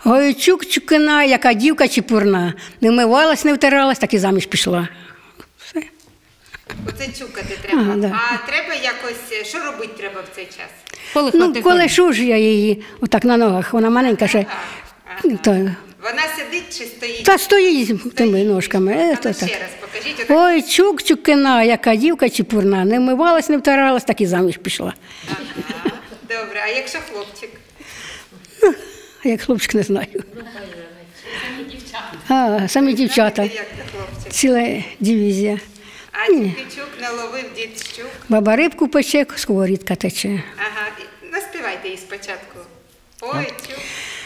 Ой, чук-чукина, яка дівка чепурна. Не вмивалась, не втиралась, так і заміж пішла. Все. Оце чукати треба. Ага, да. А треба якось, що робити треба в цей час? Ну, колешу ж я її отак на ногах, вона маленька ще. То, Вона сидить чи стоїть? та стоїть тими ножками. А То, ну, так. ще раз покажіть. Отак. Ой, чук-чукина, яка дівка чепурна. Не вмивалась, не втиралась, так і заміж пішла. Ага. Добре, а якщо хлопчик? А як хлопчик, не знаю. Самі дівчата. Як це хлопчик? Ціла дивізія. А чук наловив дід щук. Баба рибку пече, сковорідка тече. Ага, наспівайте її спочатку. Ой, чук.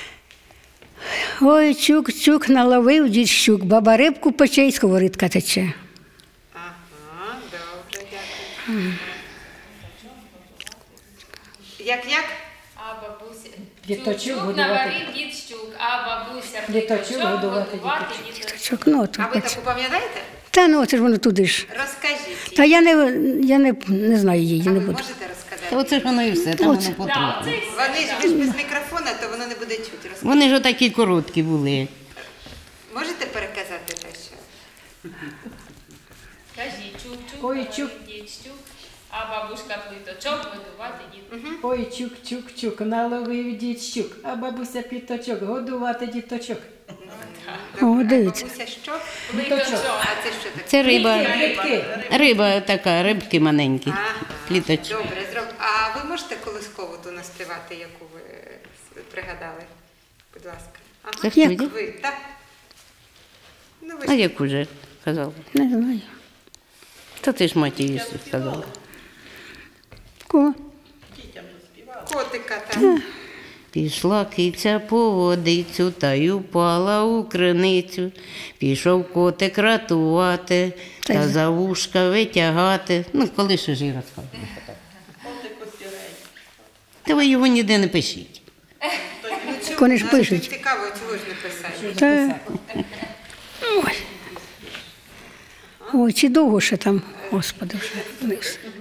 Ой, чук-чук, наловив дід щук, баба рибку пече і сковорідка тече. Ага, добре, дякую. Як? А бабуся Діточок чук годувати. наварив дід щук, а бабуся Діточок діточок годувати годувати діточок. діточок. Чук, ну, то А ви пече. таку пам'ятаєте? Та ну, це ж воно туди ж. Розкажіть. Та я не знаю її, А не ви буду. можете розказати? Та оце ж воно і все, там воно Так, потроху. це й Вони ж ви ж без мікрофона, то воно не буде чути. Розкажіть. Вони ж отакі короткі були. Можете переказати те, що? кажіть, чук-чук, Ой, наварив чук. дід щук, а бабушка плиточок годувати діточок. Ой, чук-чук-чук, наловив дід щук, а бабуся піточок, годувати діточок. О, дивіться. Бабуся що? Плиточок. А це що таке? Це риба. Плітки. Риба така, рибки маленькі. Ага, Пліточки. добре. А ви можете колискову ту наспівати, яку ви пригадали? Будь ласка. Ага. Це хто йде? Ви, так? Ну, ви А ж яку же казала? Не знаю. Та ти ж матію сказала. Кого? котика там. Пішла киця по водицю та й упала у криницю. Пішов котик ратувати та за вушка витягати. Ну, коли ж ж і розказує. Та ви його ніде не пишіть. Вони ж пишуть. Цікаво, чого ж не писати. Та... Ой. Ой, чи довго ще там, Господи, вже.